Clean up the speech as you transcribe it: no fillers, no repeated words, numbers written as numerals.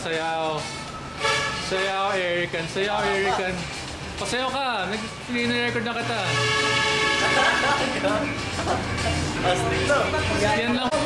sayaw. Sayaw, Erican. Sayaw, Erican. Pasayaw ka. Nag-record na kita. Astig to. Yan lang.